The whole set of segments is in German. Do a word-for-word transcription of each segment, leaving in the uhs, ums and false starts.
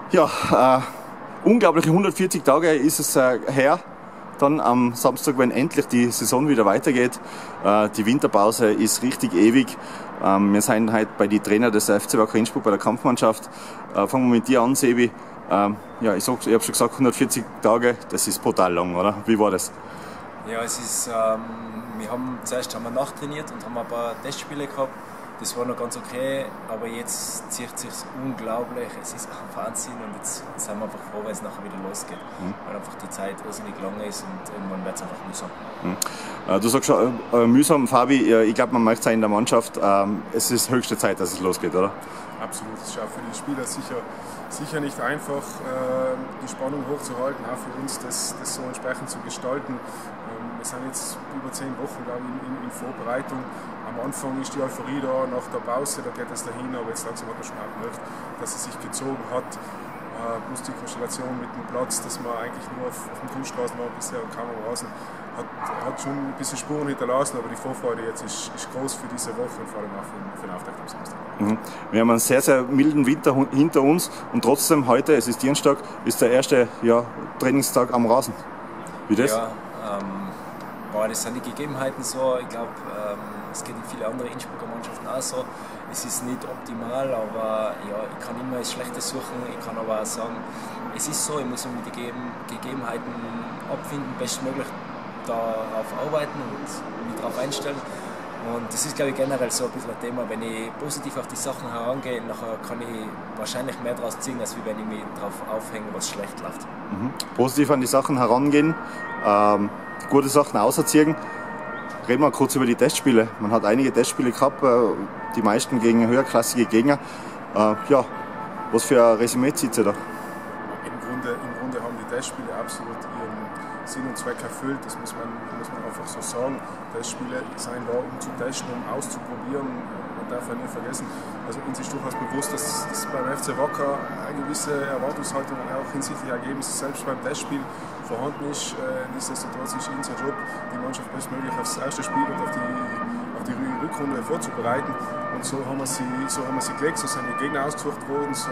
Ja, äh, unglaubliche hundertvierzig Tage ist es äh, her. Dann am Samstag, wenn endlich die Saison wieder weitergeht. Äh, die Winterpause ist richtig ewig. Ähm, wir sind heute bei den Trainern des F C Wacker Innsbruck bei der Kampfmannschaft. Äh, fangen wir mit dir an, Sebi. Ähm, ja, ich, sag, ich habe schon gesagt, hundertvierzig Tage, das ist brutal lang, oder? Wie war das? Ja, es ist, ähm, wir haben zuerst haben wir nachtrainiert und haben ein paar Testspiele gehabt. Das war noch ganz okay, aber jetzt zieht es sich unglaublich. Es ist ein Wahnsinn und jetzt sind wir einfach froh, weil es nachher wieder losgeht. Mhm. Weil einfach die Zeit irrsinnig lang ist und irgendwann wird es einfach mühsam. Mhm. Äh, du sagst schon äh, mühsam, Fabi. Ich glaube, man merkt es auch in der Mannschaft. Ähm, es ist höchste Zeit, dass es losgeht, oder? Absolut. Es ist auch für die Spieler sicher, sicher nicht einfach, äh, die Spannung hochzuhalten, auch für uns das, das so entsprechend zu gestalten. Ähm, wir sind jetzt über zehn Wochen, glaube ich, in, in Vorbereitung. Am Anfang ist die Euphorie da, nach der Pause, da geht es dahin, aber jetzt langsam hat man schon auch gemerkt, dass es sich gezogen hat. Äh, plus die Konstellation mit dem Platz, dass man eigentlich nur auf, auf dem Kunststraßen war bisher und kaum am Rasen, hat, hat schon ein bisschen Spuren hinterlassen, aber die Vorfreude jetzt ist, ist groß für diese Woche und vor allem auch für, für den Auftakt am Samstag. Mhm. Wir haben einen sehr, sehr milden Winter hinter uns und trotzdem heute, es ist Dienstag, ist der erste ja, Trainingstag am Rasen. Wie das? Ja, ähm, boah, das sind die Gegebenheiten so. Ich glaube, ähm, es geht in viele andere Innsbrucker Mannschaften auch so. Es ist nicht optimal, aber ja, ich kann immer das Schlechte suchen. Ich kann aber auch sagen, es ist so, ich muss mich mit den Gegebenheiten abfinden, bestmöglich darauf arbeiten und mich darauf einstellen. Und das ist, glaube ich, generell so ein bisschen ein Thema. Wenn ich positiv auf die Sachen herangehe, nachher kann ich wahrscheinlich mehr daraus ziehen, als wenn ich mich darauf aufhänge, was schlecht läuft. Mhm. Positiv an die Sachen herangehen, ähm, gute Sachen auserziehen. Reden wir kurz über die Testspiele. Man hat einige Testspiele gehabt, die meisten gegen höherklassige Gegner. Äh, ja, was für ein Resümee zieht ihr da? Im Grunde, Im Grunde haben die Testspiele absolut ihren Sinn und Zweck erfüllt. Das muss man, muss man einfach so sagen. Testspiele sind da, um zu testen, um auszuprobieren. Man darf ja nicht vergessen, also uns ist durchaus bewusst, dass, dass beim F C Wacker eine gewisse Erwartungshaltung auch hinsichtlich Ergebnisse selbst beim Testspiel vorhanden ist. Äh, nichtsdestotrotz ist unser Job, die Mannschaft bestmöglich aufs erste Spiel und auf die, auf die Rückrunde vorzubereiten. Und so haben wir sie, so haben wir sie gelegt, so sind die Gegner ausgesucht worden, so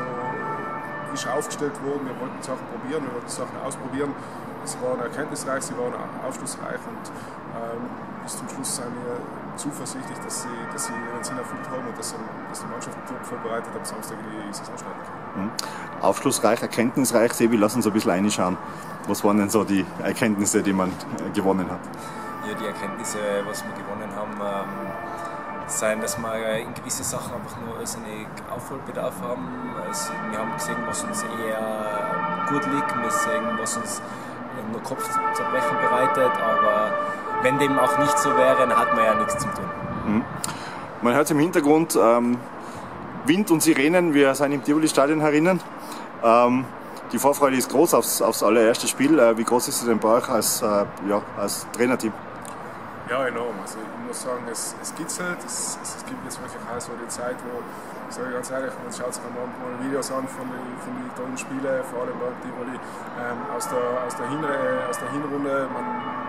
ist aufgestellt worden. Wir wollten Sachen probieren, wir wollten Sachen ausprobieren. Sie waren erkenntnisreich, sie waren aufschlussreich und ähm, bis zum Schluss sind wir zuversichtlich, dass sie, dass sie ihren Sinn erfüllt haben und dass, dass die Mannschaft top vorbereitet am Samstag in die Saison starten kann. Mhm. Aufschlussreich, erkenntnisreich, Sebi, lass uns ein bisschen reinschauen. Was waren denn so die Erkenntnisse, die man gewonnen hat? Ja, die Erkenntnisse, was wir gewonnen haben, ähm, sind, dass wir in gewisse Sachen einfach nur irrsinnig Aufholbedarf haben. Also, wir haben gesehen, was uns eher gut liegt, wir sehen, was uns nur Kopfzerbrechen bereitet, aber wenn dem auch nicht so wäre, dann hat man ja nichts zu tun. Mhm. Man hört es im Hintergrund, ähm, Wind und Sirenen, wir sind im Tivoli-Stadion herinnen. Ähm, die Vorfreude ist groß aufs, aufs allererste Spiel. Äh, wie groß ist sie denn bei euch als, äh, ja, als Trainerteam? Ja, enorm. Also ich muss sagen, es, es kitzelt. Es, es, es gibt jetzt wirklich auch so die Zeit, wo, sage ich ganz ehrlich, man schaut sich mal Videos an von den, von den tollen Spielen, vor allem beim Tivoli, ähm, aus, der, aus, der Hin, äh, aus der Hinrunde. Man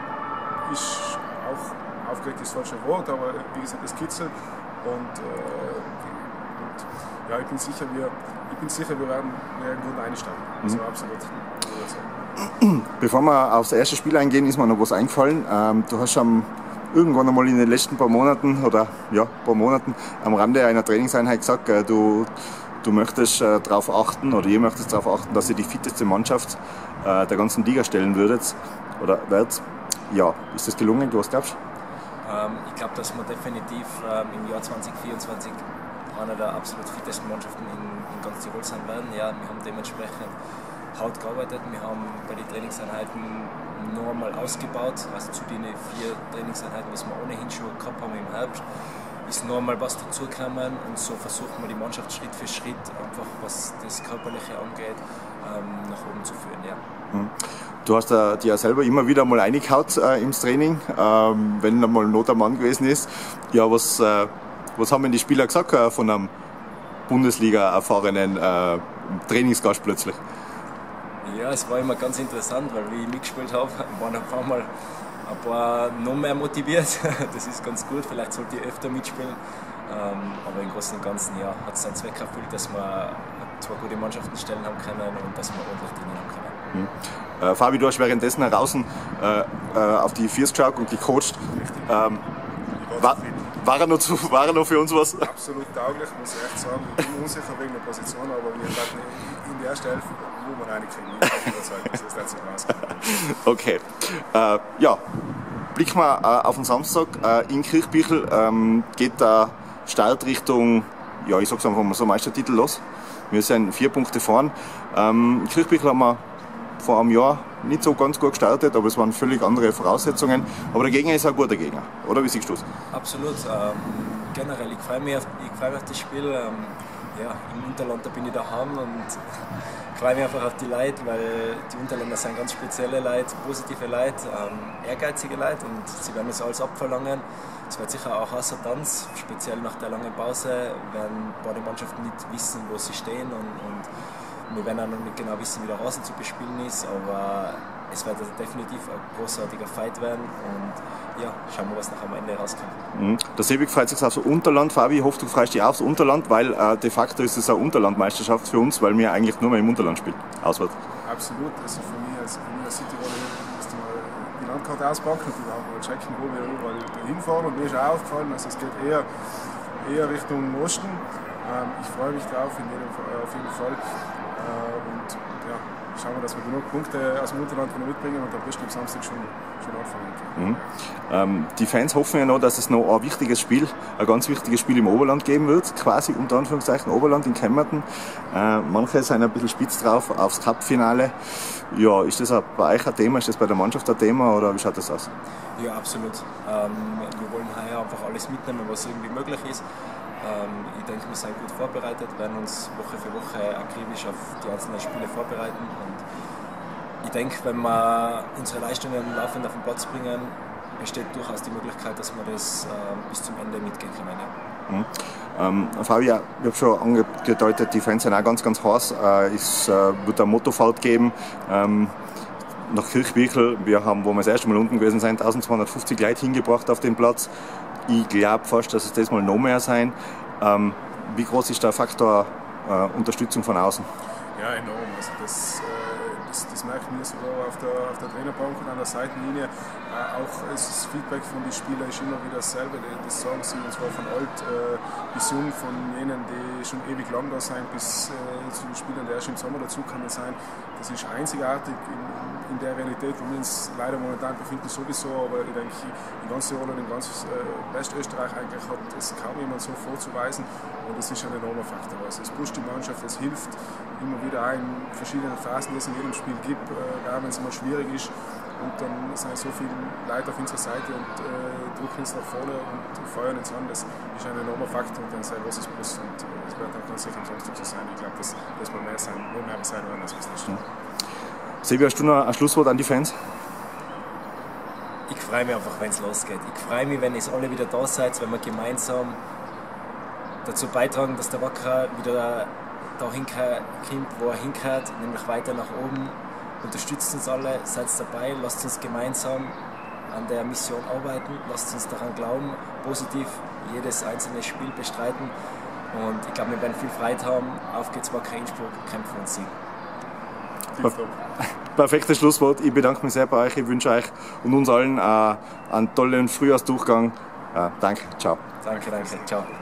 ist auch aufgeregt, ist das falsche Wort, aber wie gesagt, es kitzelt. Und, äh, und ja, ich bin sicher, wir, ich bin sicher, wir werden, wir werden gut einsteigen. Also mhm. absolut. Bevor wir aufs erste Spiel eingehen, ist mir noch was eingefallen. Ähm, du hast am irgendwann einmal in den letzten paar Monaten oder ja, paar Monaten am Rande einer Trainingseinheit gesagt, äh, du, du möchtest äh, darauf achten oder ihr möchtet darauf achten, dass ihr die fitteste Mannschaft äh, der ganzen Liga stellen würdet oder werdet. Ja, ist das gelungen? Du was glaubst? Ähm, ich glaube, dass wir definitiv ähm, im Jahr zwanzig vierundzwanzig einer der absolut fittesten Mannschaften in, in ganz Tirol sein werden. Ja, wir haben dementsprechend hart gearbeitet. Wir haben bei den Trainingseinheiten noch einmal ausgebaut, also zu den vier Trainingseinheiten, was wir ohnehin schon gehabt haben im Herbst, ist noch einmal was dazugekommen und so versuchen wir die Mannschaft Schritt für Schritt, einfach was das Körperliche angeht, ähm, nach oben zu führen. Ja. Du hast äh, dir ja selber immer wieder mal reingehaut äh, im Training, ähm, wenn einmal Not am Mann gewesen ist. Ja, was, äh, was haben denn die Spieler gesagt äh, von einem Bundesliga-erfahrenen äh, Trainingsgast plötzlich? Ja, es war immer ganz interessant, weil wie ich mitgespielt habe, waren auf einmal ein paar noch mehr motiviert. Das ist ganz gut, vielleicht sollte ich öfter mitspielen. Ähm, aber im Großen und Ganzen ja, hat es seinen Zweck erfüllt, dass wir zwei gute Mannschaften stellen haben können und dass wir ordentlich drinnen haben können. Mhm. Äh, Fabi, du hast währenddessen draußen äh, äh, auf die Viers geschaut und gecoacht. Ähm, war, war, er noch zu, war er noch für uns was? Absolut tauglich, muss ich echt sagen. Ich bin unsicher wegen der Position, aber wir hatten in der ersten Hälfte, wo wir reinkriegen. Ich bin überzeugt, dass es dazu rauskommt. Okay. Äh, ja, blicken wir äh, auf den Samstag. Äh, in Kirchbichl ähm, geht der Start Richtung, ja, ich sag's einfach mal so, Meistertitel los. Wir sind vier Punkte vorn. Ähm, in Kirchbichl haben wir vor einem Jahr nicht so ganz gut gestartet, aber es waren völlig andere Voraussetzungen. Aber der Gegner ist ein guter Gegner, oder? Wie siehst du es? Absolut. Ähm, generell, ich freue mich auf, ich freu mich auf das Spiel. Ähm, ja, im Unterland da bin ich daheim und ich freue mich einfach auf die Leute, weil die Unterländer sind ganz spezielle Leute, positive Leute, ähm, ehrgeizige Leute und sie werden uns alles abverlangen. Es wird sicher auch außer Tanz, speziell nach der langen Pause, werden beide Mannschaften nicht wissen, wo sie stehen und, und wir werden auch noch nicht genau wissen, wie der Rasen zu bespielen ist, aber es wird definitiv ein großartiger Fight werden und ja, schauen wir, was nach am Ende rauskommt. Mhm. Der Sebig freut sich auf so Unterland. Fabi, ich hoffe, du freust dich aufs Unterland, weil äh, de facto ist es eine Unterlandmeisterschaft für uns, weil wir eigentlich nur mehr im Unterland spielen. Auswärts. Absolut. Also für mich als, für mich als Cityroller müsste man die Landkarte auspacken und überhaupt mal checken, wo wir überall hinfahren. Und mir ist auch aufgefallen, also es geht eher, eher Richtung Osten. Ähm, ich freue mich drauf, in jedem, auf jeden Fall. Äh, und ja, schauen wir, dass wir genug Punkte aus dem Unterland mitbringen und am besten am Samstag schon, schon anfangen können. Mhm. Ähm, die Fans hoffen ja noch, dass es noch ein wichtiges Spiel, ein ganz wichtiges Spiel im Oberland geben wird, quasi unter Anführungszeichen Oberland in Kemmerton. Äh, manche sind ein bisschen spitz drauf aufs Cup-Finale. Ja, ist das bei euch ein Thema, ist das bei der Mannschaft ein Thema oder wie schaut das aus? Ja, absolut. Ähm, wir wollen heuer einfach alles mitnehmen, was irgendwie möglich ist. Ähm, ich denke, wir sind gut vorbereitet, werden uns Woche für Woche akribisch auf die einzelnen Spiele vorbereiten. Und ich denke, wenn wir unsere Leistungen laufend auf den Platz bringen, besteht durchaus die Möglichkeit, dass wir das äh, bis zum Ende mitgehen können. Ja. Mhm. Ähm, Fabi, ich habe schon angedeutet, die Fans sind auch ganz, ganz heiß. Äh, es äh, wird eine Motofahrt geben. Ähm, nach Kirchbichl, wir haben, wo wir das erste Mal unten gewesen sind, eintausendzweihundertfünfzig Leute hingebracht auf den Platz. Ich glaube fast, dass es das mal noch mehr sein. Ähm, wie groß ist der Faktor äh, Unterstützung von außen? Ja, enorm. Also das, äh, das, das merken wir sogar auf der, auf der Trainerbank und an der Seitenlinie. Äh, auch das Feedback von den Spielern ist immer wieder dasselbe. Das sagen sie, und zwar von alt äh, bis jung, von jenen, die schon ewig lang da sind, bis äh, zu den Spielern, die erst im Sommer dazukommen sind. Das ist einzigartig in, in der Realität, wo wir uns leider momentan befinden, sowieso. Aber ich denke, in ganz Tirol und in ganz äh, Westösterreich eigentlich hat es kaum jemand so vorzuweisen. Und das ist ein enormer Faktor. Also es pusht die Mannschaft, es hilft immer wieder auch in verschiedenen Phasen, die es in jedem Spiel gibt, äh, auch wenn es mal schwierig ist. Und dann sind so viele Leute auf unserer Seite und äh, drücken uns nach vorne und feuern uns an. Das ist ein enormer Faktor und ein sehr großes Plus. Und es äh, wird auch ganz sicher am Samstag so sein. Ich glaube, dass das mal mehr sein, noch mehr sein werden, als wir es nicht stimmt. Sebi, hast du noch ein Schlusswort an die Fans? Ich freue mich einfach, wenn es losgeht. Ich freue mich, wenn ihr alle wieder da seid, wenn wir gemeinsam dazu beitragen, dass der Wacker wieder dahin kommt, wo er hinkehrt, nämlich weiter nach oben. Unterstützt uns alle, seid dabei, lasst uns gemeinsam an der Mission arbeiten, lasst uns daran glauben, positiv jedes einzelne Spiel bestreiten und ich glaube, wir werden viel Freude haben. Auf geht's, Wacker Innsbruck, kämpfen und siegen. Perfektes Schlusswort. Ich bedanke mich sehr bei euch. Ich wünsche euch und uns allen äh, einen tollen Frühjahrsdurchgang. Äh, danke, ciao. Danke, danke, ciao.